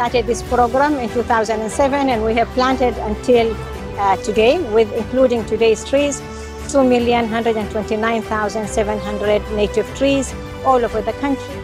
started this program in 2007, and we have planted until today, with including today's trees, 2,129,700 native trees all over the country.